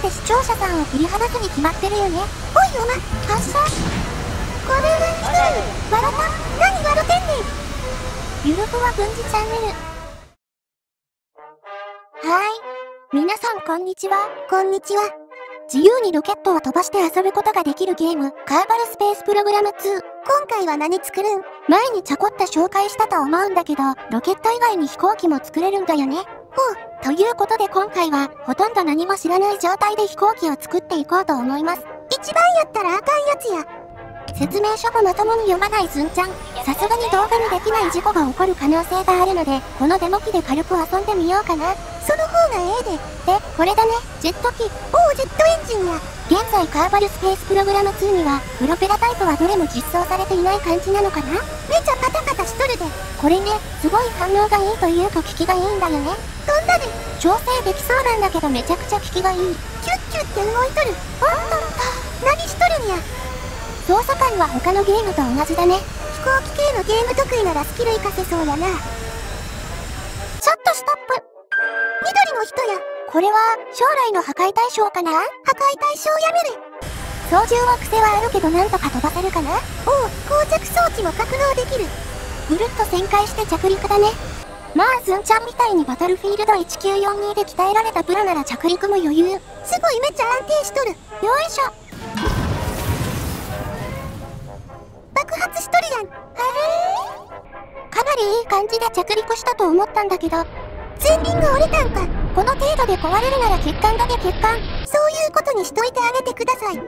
って視聴者さんを切り離すに決まってるよね。おいお前、発射。これが来てる。笑った？何笑ってんねん。ゆるふわ軍事チャンネル。皆さんこんにちは。こんにちは。自由にロケットを飛ばして遊ぶことができるゲーム、カーバルスペースプログラム2。今回は何作るん？前にちょこっと紹介したと思うんだけど、ロケット以外に飛行機も作れるんだよね。ほう。ということで今回は、ほとんど何も知らない状態で飛行機を作っていこうと思います。一番やったらあかんやつや。説明書もまともに読まないずんちゃん。さすがに動画にできない事故が起こる可能性があるので、このデモ機で軽く遊んでみようかな。その方がええで。で、これだね、ジェット機。おお、ジェットエンジンや。現在カーバルスペースプログラム2には、プロペラタイプはどれも実装されていない感じなのかな？めちゃパタパタしとるで。これね、すごい反応がいいというか効きがいいんだよね。飛んだで。調整できそうなんだけどめちゃくちゃ効きがいい。キュッキュッって動いとる。おっとっと。何しとるんや。操作感は他のゲームと同じだね。飛行機系のゲーム得意ならスキル活かせそうやな。ちょっとストップ。緑の人や。これは将来の破壊対象かな？破壊対象やめる。操縦は癖はあるけどなんとか飛ばせるかな？おお、膠着装置も格納できる。ぐるっと旋回して着陸だね。まあズンちゃんみたいにバトルフィールド1942で鍛えられたプロなら着陸も余裕。すごいめっちゃ安定しとる。よいしょ。爆発しとるやん。かなりいい感じで着陸したと思ったんだけど、前輪が折れたんか。この程度で壊れるなら欠陥だけ欠陥。そういうことにしといてあげてください。はい、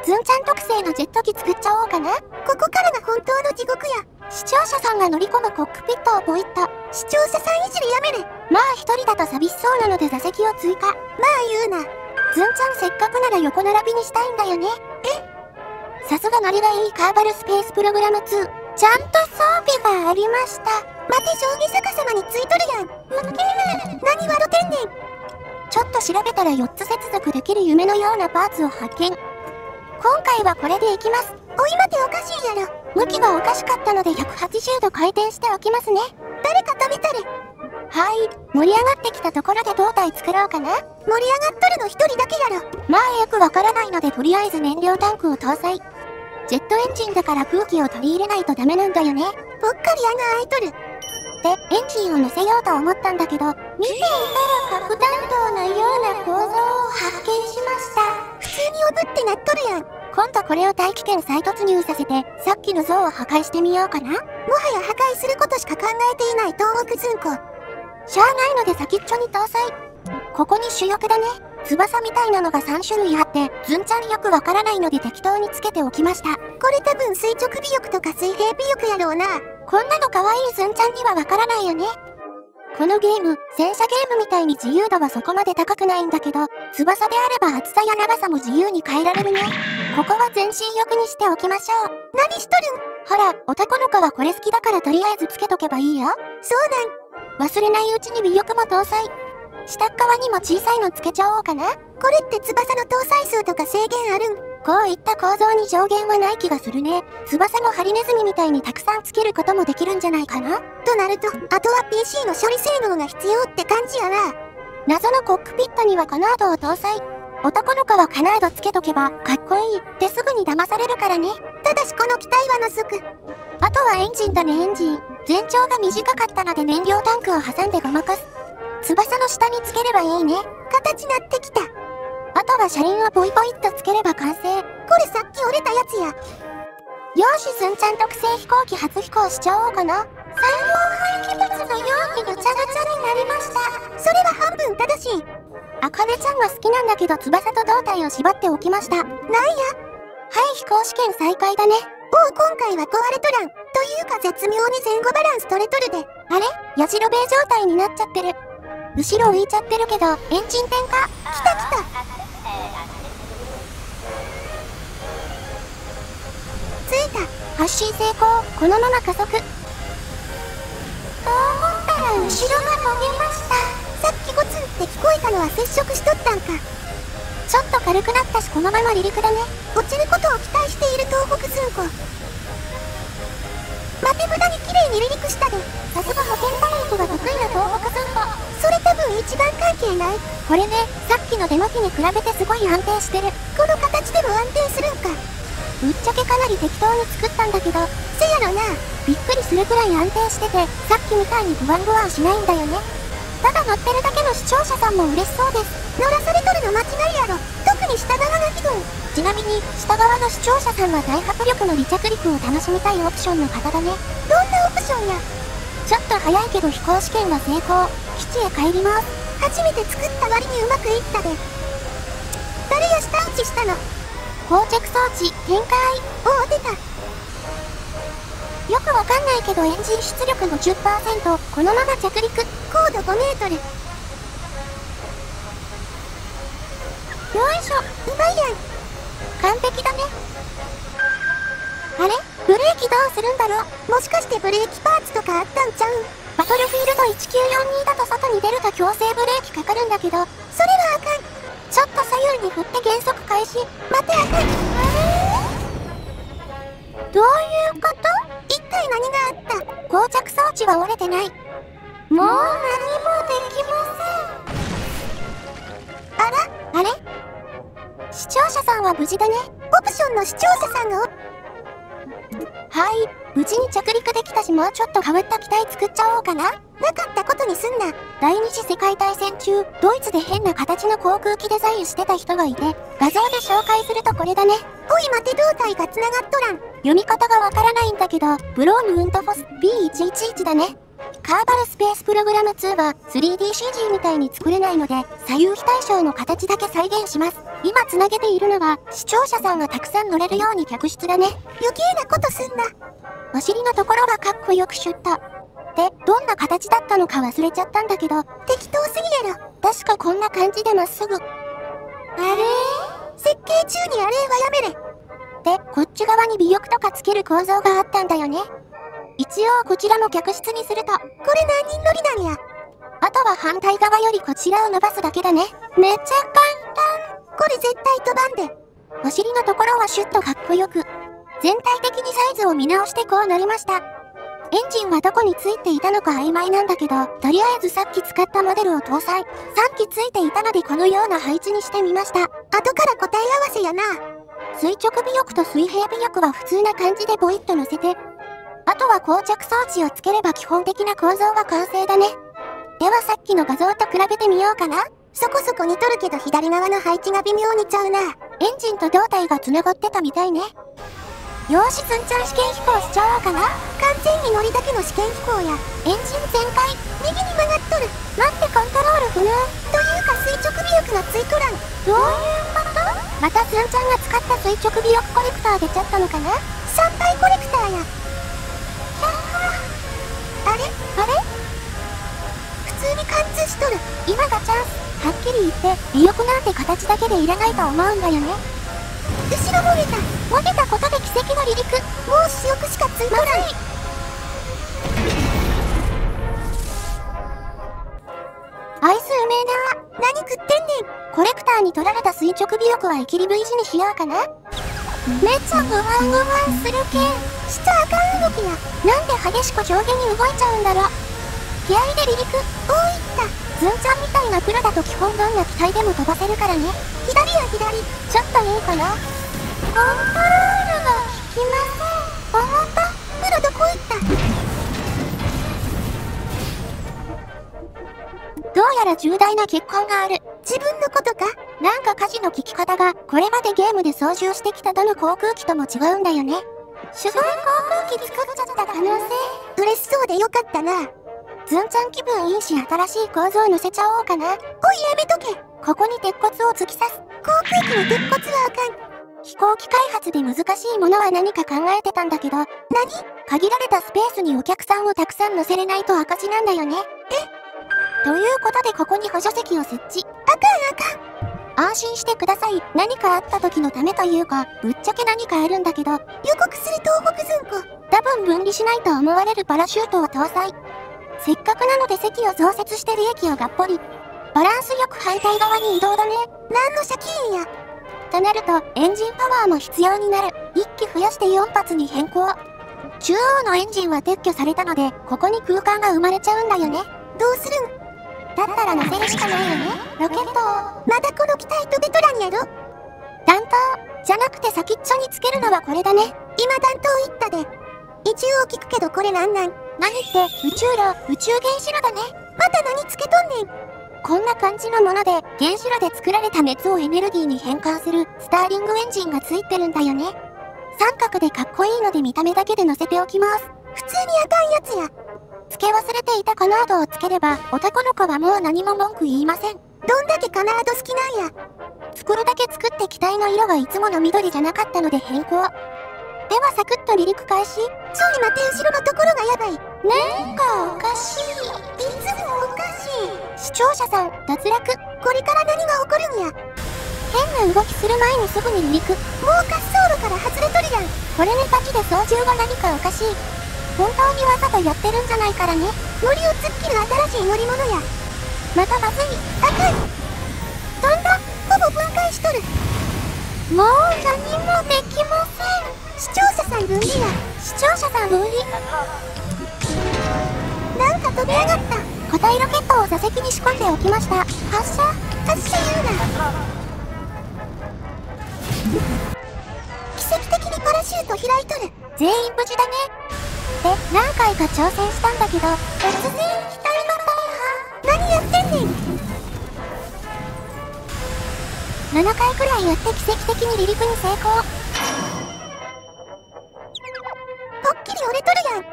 ズンちゃん特製のジェット機作っちゃおうかな。ここからが本当の地獄や。視聴者さんが乗り込むコックピットをポイッと。視聴者さんいじりやめる。まあ一人だと寂しそうなので座席を追加。まあ言うな。ズンちゃんせっかくなら横並びにしたいんだよね。さすがノリがいいカーバルスペースプログラム2。ちゃんと装備がありました。待て、上下逆さまについとるやん。何笑ってんねん。ちょっと調べたら4つ接続できる夢のようなパーツを発見。今回はこれでいきます。おい待て、おかしいやろ。向きがおかしかったので180度回転しておきますね。誰か止めたる。はい、盛り上がってきたところで胴体作ろうかな。盛り上がっとるの一人だけやろ。まあよくわからないのでとりあえず燃料タンクを搭載。ジェットエンジンだから空気を取り入れないとダメなんだよね。ぽっかり穴開いとる。で、エンジンを乗せようと思ったんだけど、見ていたら核弾頭のような構造を発見しました。普通にオブってなっとるやん。今度これを大気圏再突入させて、さっきの像を破壊してみようかな。もはや破壊することしか考えていない東北ずんこ。しゃあないので先っちょに搭載。ここに主翼だね。翼みたいなのが3種類あって、ずんちゃんよくわからないので適当につけておきました。これ多分垂直尾翼とか水平尾翼やろうな。こんなの可愛いずんちゃんにはわからないよね。このゲーム、戦車ゲームみたいに自由度はそこまで高くないんだけど、翼であれば厚さや長さも自由に変えられるね。ここは全身翼にしておきましょう。何しとるん？ほら、男の子はこれ好きだからとりあえずつけとけばいいよ。そうなん。忘れないうちに尾翼も搭載。下っ側にも小さいのつけちゃおうかな。これって翼の搭載数とか制限あるん？こういった構造に上限はない気がするね。翼もハリネズミみたいにたくさんつけることもできるんじゃないかな。となると、あとは PC の処理性能が必要って感じやな。謎のコックピットにはカナードを搭載。男の子はカナードつけとけばかっこいいってすぐに騙されるからね。ただしこの機体は覗く。あとはエンジンだね、エンジン。全長が短かったので燃料タンクを挟んでごまかす。翼の下につければいいね。形なってきた。あとは車輪をポイポイっとつければ完成。これさっき折れたやつや。よーし、ずんちゃん特製飛行機初飛行しちゃおうかな。産業廃棄物の容器がチャガチャになりました。それは半分正しい。あかねちゃんが好きなんだけど翼と胴体を縛っておきました。なんや？はい、飛行試験再開だね。おう、今回は壊れとらん。というか絶妙に前後バランス取れとるで。あれ？やじろべえ状態になっちゃってる。後ろ浮いちゃってるけど、エンジン点火。来た来た。着いた。発進成功。このまま加速。と思ったら後ろが焦げました。さっきゴツンって聞こえたのは接触しとったんか。ちょっと軽くなったしこのまま離陸だね。落ちることを期待している東北ずんこ。 待て無駄に綺麗に離陸したで。さすが保健体育が得意な東北さんか。それ多分一番関係ない。これね、さっきのデモ機に比べてすごい安定してる。この形でも安定するんか。ぶっちゃけかなり適当に作ったんだけど、せやろな。びっくりするくらい安定してて、さっきみたいにブワンブワンしないんだよね。ただ乗ってるだけの視聴者さんも嬉しそうです。乗らされとるの間違いやろ。特に下側がひどい。ちなみに、下側の視聴者さんは大迫力の離着陸を楽しみたいオプションの方だね。どんなオプションや？ちょっと早いけど飛行試験は成功。基地へ帰ります。初めて作った割にうまくいったで。誰や下打ちしたの？膠着装置、展開。おお、出た。よくわかんないけどエンジン出力 50%、このまま着陸。高度5メートル。よいしょ、うまいやん。完璧だね。あれ？ブレーキどうするんだろう？もしかしてブレーキパーツとかあったんちゃうん？バトルフィールド1942だと外に出ると強制ブレーキかかるんだけど、それはあかん。ちょっと左右に振って減速開始。待て、あかん。どういうこと？一体何があった？膠着装置は折れてない。もう何もできません。あら？あれ？視聴者さんは無事だね。オプションの視聴者さんがはい、無事に着陸できたし、もうちょっと変わった機体作っちゃおうかな。なかったことにすんな。第二次世界大戦中、ドイツで変な形の航空機デザインしてた人がいて、画像で紹介するとこれだね。おい待て、胴体が繋がっとらん。読み方がわからないんだけど、ブロームウントフォス B111 だね。カーバルスペースプログラム2は 3DCG みたいに作れないので、左右非対称の形だけ再現します。今つなげているのは、視聴者さんがたくさん乗れるように客室だね。余計なことすんな。お尻のところがかっこよくシュッと。で、どんな形だったのか忘れちゃったんだけど、適当すぎやろ。確かこんな感じでまっすぐ。あれ？設計中にあれはやめれ。で、こっち側に尾翼とかつける構造があったんだよね。一応こちらも客室にすると、これ何人乗りなんや。あとは反対側よりこちらを伸ばすだけだね。めっちゃ簡単。これ絶対飛ばんで。お尻のところはシュッとかっこよく。全体的にサイズを見直してこうなりました。エンジンはどこについていたのか曖昧なんだけど、とりあえずさっき使ったモデルを搭載。3機ついていたのでこのような配置にしてみました。後から答え合わせやな。垂直尾翼と水平尾翼は普通な感じでボイッと乗せて、あとは膠着装置をつければ基本的な構造が完成だね。ではさっきの画像と比べてみようかな。そこそこ似とるけど左側の配置が微妙にちゃうな。エンジンと胴体が繋がってたみたいね。よーし、ずんちゃん試験飛行しちゃおうかな。完全に乗りだけの試験飛行や。エンジン全開。右に曲がっとる。待って、コントロール不能。というか垂直尾翼がついとらん。どういうこと？またずんちゃんが使った垂直尾翼コレクター出ちゃったのかな。参拝コレクターや。あれ？普通に貫通しとる。今がチャンス。はっきり言って尾翼なんて形だけでいらないと思うんだよね。後ろもげた。もげたことで奇跡の離陸。もう主翼しかついとらん。アイスうめえな。何食ってんねん。コレクターに取られた垂直尾翼はエキリブ維持にしようかな。めっちゃグワングワンするけん。しちゃあかん動きや。なんで激しく上下に動いちゃうんだろ。気合で離陸。おーいった。ずんちゃんみたいなプロだと基本どんな機体でも飛ばせるからね。左や左。ちょっといいかな。コントロールが効きません。思った。プロどこ行った。どうやら重大な欠陥がある。自分のことか？なんか舵の利き方がこれまでゲームで操縦してきたどの航空機とも違うんだよね。すごい航空機作っちゃった可能性。嬉しそうでよかったな。ずんちゃん気分いいし新しい構造乗せちゃおうかな。おいやめとけ。ここに鉄骨を突き刺す。航空機に鉄骨はあかん。飛行機開発で難しいものは何か考えてたんだけど、限られたスペースにお客さんをたくさん乗せれないと赤字なんだよね。ということでここに補助席を設置。あかん。安心してください。何かあった時のためというか、ぶっちゃけ何かあるんだけど、予告する東北ずんこ。多分分離しないと思われるパラシュートを搭載。せっかくなので席を増設して利益をがっぽり。バランスよく反対側に移動だね。何のシャキーンや。となると、エンジンパワーも必要になる。1機増やして4発に変更。 中央のエンジンは撤去されたので、ここに空間が生まれちゃうんだよね。どうするん？だったら乗せるしかないよね。ロケットを。まだこの機体飛べとらんやろ。弾頭じゃなくて先っちょにつけるのはこれだね。今弾頭言ったで。一応聞くけどこれなんなん？何って宇宙原子炉だね。また何つけとんねん。こんな感じのもので原子炉で作られた熱をエネルギーに変換するスターリングエンジンがついてるんだよね。三角でかっこいいので見た目だけで乗せておきます。普通にあかんやつや。つけ忘れていたカナードをつければ男の子はもう何も文句言いません。どんだけカナード好きなんや。作るだけ作って機体の色がいつもの緑じゃなかったので変更。ではサクッと離陸開始。ちょい待て、後ろのところがやばい。なんかおかしい。いつもおかしい。視聴者さん脱落。これから何が起こるんや。変な動きする前にすぐに離陸。もう滑走路から外れとるやん。これねパチで操縦が何かおかしい。本当にわざとやってるんじゃないからね。ノリを突っ切る新しい乗り物や。またまずい。あかん。飛んだ。ほぼ分解しとる。もう何もできません。視聴者さん分離や。視聴者さん分離。なんか飛び上がった。固体ロケットを座席に仕込んでおきました。発射言うな。奇跡的にパラシュート開いとる。全員無事だね。で、何回か挑戦したんだけど、突然機体が大破。何やってんねん。7回くらいやって奇跡的に離陸に成功。ぽっきり折れとるやん。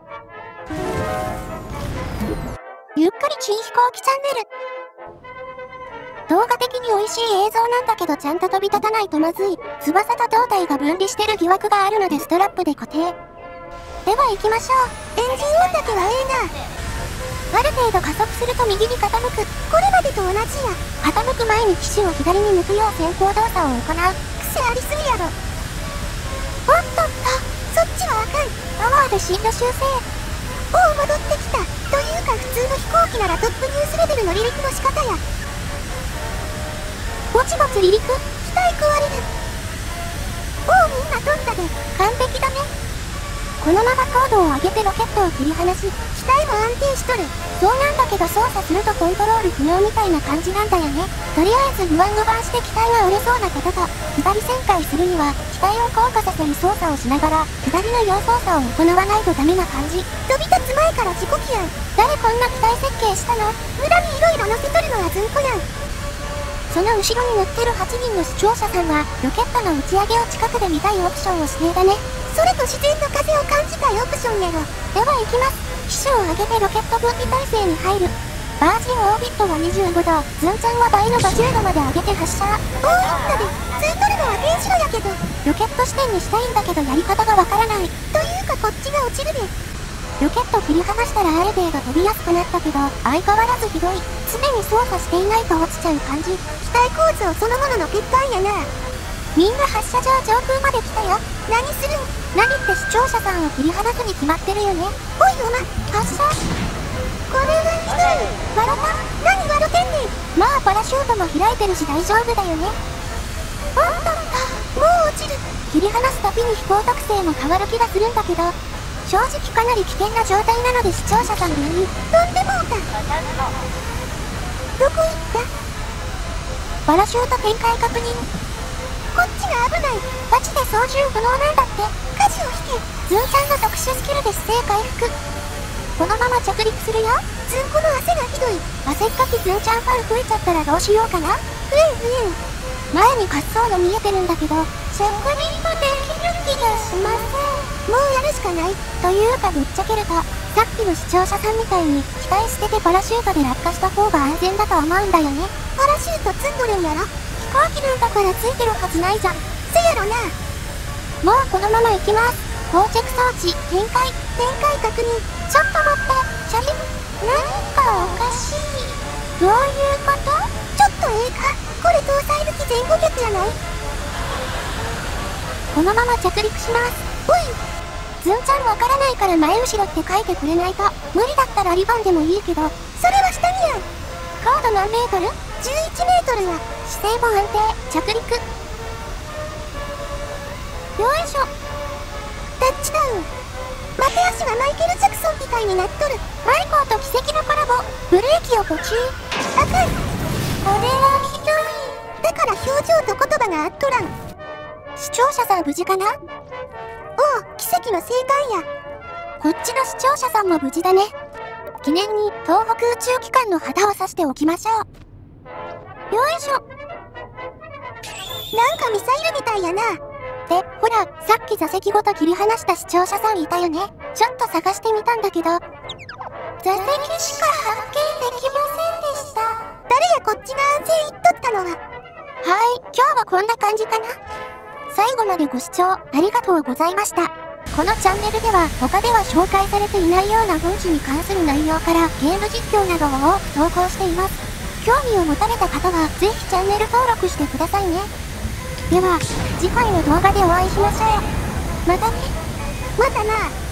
ゆっくり珍飛行機チャンネル。動画的に美味しい映像なんだけどちゃんと飛び立たないとまずい。翼と胴体が分離してる疑惑があるのでストラップで固定。では行きましょう。エンジン音だけはある程度加速すると右に傾く。これまでと同じや。傾く前に機首を左に向くよう先行動作を行う。癖ありすぎやろ。おっとっと、そっちはあかん。パワーで進路修正。おお、戻ってきた。というか普通の飛行機ならトップニュースレベルの離陸の仕方や。ぼちぼち離陸。機体壊れる。おお、みんな飛んだで。完璧だね。このまま高度を上げてロケットを切り離し、機体も安定しとる。そうなんだけど操作するとコントロール不能みたいな感じなんだよね。とりあえずグワングワンして機体が折れそうなことと、左旋回するには機体を降下させる操作をしながら左の要操作を行わないとダメな感じ。飛び立つ前から事故機やん。誰こんな機体設計したの？無駄に色々乗せとるのはずんこやん。その後ろに乗ってる8人の視聴者さんはロケットの打ち上げを近くで見たいオプションを指定だね。それと自然の風を感じたいオプションやろ。では行きます。機首を上げてロケット分離体制に入る。バージンオービットは25度、ズンちゃんは倍の50度まで上げて発射。おー、いったで。ついとるのは原子炉やけど。ロケット視点にしたいんだけどやり方がわからない。というかこっちが落ちるで。ロケット切り離したらある程度飛びやすくなったけど、相変わらずひどい。常に操作していないと落ちちゃう感じ。機体構造そのものの欠陥やな。みんな発射場上空まで来たよ。何するん？何って視聴者さんを切り離すに決まってるよね。おいお前、発射。これはひどい。笑った？何笑てんねん。まあパラシュートも開いてるし大丈夫だよね。おっとっと、もう落ちる。切り離すたびに飛行特性も変わる気がするんだけど、正直かなり危険な状態なので視聴者さん分離。飛んでもうた。どこ行った？パラシュート展開確認。こっちが危ない。ガチで操縦不能なんだって。舵を引け。ズンちゃんの特殊スキルで姿勢回復。このまま着陸するよ。ズンコの汗がひどい。汗っかきズンちゃんファン増えちゃったらどうしようかな。増えん。前に滑走路見えてるんだけど、着陸できる気がしません。もうやるしかない。というかぶっちゃけると、さっきの視聴者さんみたいに機体捨ててパラシュートで落下した方が安全だと思うんだよね。パラシュート積んどるんやろ。飛行機なんだからついてるはずないじゃん。せやろな。もうこのまま行きます。膠着装置展開確認。ちょっと待って、車輪何かおかしい。どういうこと？ちょっとか。これ搭載武器全5脚やない？このまま着陸します。おい、ズンちゃんわからないから前後ろって書いてくれないと。無理だったらリボンでもいいけど。それは下にやん。高度何メートル？ 11 メートルや。姿勢も安定。着陸。よいしょ。タッチダウン。 手足がマイケル・ジャクソンみたいになっとる。マイコーと奇跡のコラボ。ブレーキをポチー。あかん。これはひどい。だから表情と言葉があっとらん。視聴者さん無事かな？おお、奇跡の生還や。こっちの視聴者さんも無事だね。記念に東北宇宙機関の旗を刺しておきましょう。よいしょ。なんかミサイルみたいやな。で、ほら、さっき座席ごと切り離した視聴者さんいたよね。ちょっと探してみたんだけど、座席しか発見できませんでした。誰やこっちが安全言っとったのは。はい、今日はこんな感じかな。最後までご視聴ありがとうございました。このチャンネルでは他では紹介されていないような文字に関する内容からゲーム実況などを多く投稿しています。興味を持たれた方はぜひチャンネル登録してくださいね。では次回の動画でお会いしましょう。またね。またな。